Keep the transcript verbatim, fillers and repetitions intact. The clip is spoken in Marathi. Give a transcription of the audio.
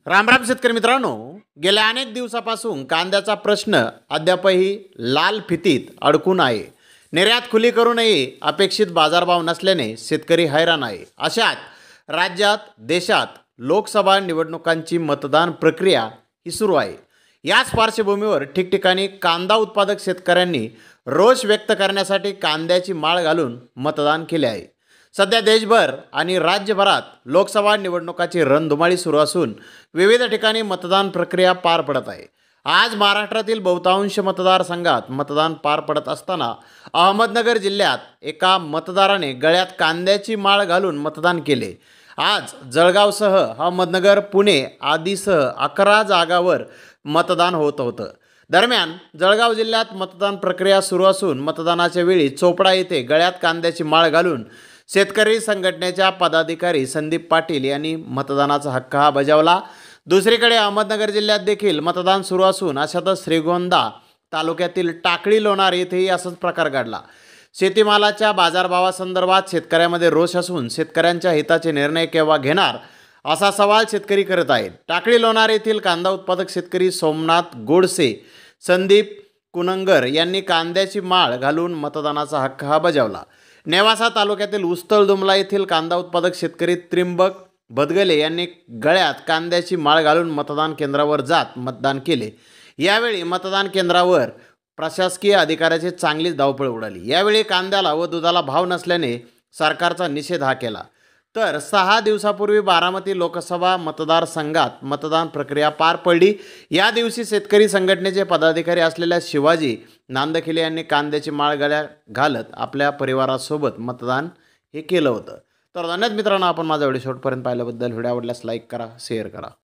रामराम शेतकरी मित्रांनो, गेल्या अनेक दिवसापासून कांद्याचा प्रश्न अद्यापही लाल फितीत अडकून आहे. निर्यात खुली करूनही अपेक्षित बाजारभाव नसल्याने शेतकरी हैराण आहे. अशात राज्यात देशात लोकसभा निवडणुकांची मतदान प्रक्रिया ही सुरू आहे. याच पार्श्वभूमीवर ठिकठिकाणी कांदा उत्पादक शेतकऱ्यांनी रोष व्यक्त करण्यासाठी कांद्याची माळ घालून मतदान केले आहे. सध्या देशभर आणि राज्यभरात लोकसभा निवडणुकाची रणधुमाळी सुरू असून विविध ठिकाणी मतदान प्रक्रिया पार पडत आहे. आज महाराष्ट्रातील बहुतांश मतदारसंघात मतदान पार पडत असताना अहमदनगर जिल्ह्यात एका मतदाराने गळ्यात कांद्याची माळ घालून मतदान केले. आज जळगावसह अहमदनगर, पुणे आदीसह अकरा जागावर मतदान होत होतं. दरम्यान जळगाव जिल्ह्यात मतदान प्रक्रिया सुरू असून मतदानाच्या वेळी चोपडा येथे गळ्यात कांद्याची माळ घालून शेतकरी संघटनेच्या पदाधिकारी संदीप पाटील यांनी मतदानाचा हक्क हा बजावला. दुसरीकडे अहमदनगर जिल्ह्यात देखील मतदान सुरू असून अशातच श्रीगोंदा तालुक्यातील टाकळी लोणार येथेही असाच प्रकार घडला. शेतीमालाच्या बाजारभावासंदर्भात शेतकऱ्यांमध्ये रोष असून शेतकऱ्यांच्या हिताचे निर्णय केव्हा घेणार असा सवाल शेतकरी करत आहेत. टाकळी लोणार येथील कांदा उत्पादक शेतकरी सोमनाथ गोडसे, संदीप कुनंगर यांनी कांद्याची माळ घालून मतदानाचा हक्क हा बजावला. नेवासा तालुक्यातील उस्तळ दुमला येथील कांदा उत्पादक शेतकरी त्रिंबक भदगले यांनी गळ्यात कांद्याची माळ घालून मतदान केंद्रावर जात मतदान केले. यावेळी मतदान केंद्रावर प्रशासकीय अधिकाऱ्याची चांगलीच धावपळ उडाली. यावेळी कांद्याला व दुधाला भाव नसल्याने सरकारचा निषेध हा केला. तर सहा दिवसापूर्वी बारामती लोकसभा मतदारसंघात मतदान प्रक्रिया पार पडली. या दिवशी शेतकरी संघटनेचे पदाधिकारी असलेल्या शिवाजी नांदखिले यांनी कांद्याची माळ गळ्यात घालत आपल्या परिवारासोबत मतदान हे केलं होतं. तर धन्यवाद मित्रांनो, आपण माझा व्हिडिओ शेवटपर्यंत पाहिल्याबद्दल. व्हिडिओ आवडल्यास लाईक करा, शेअर करा.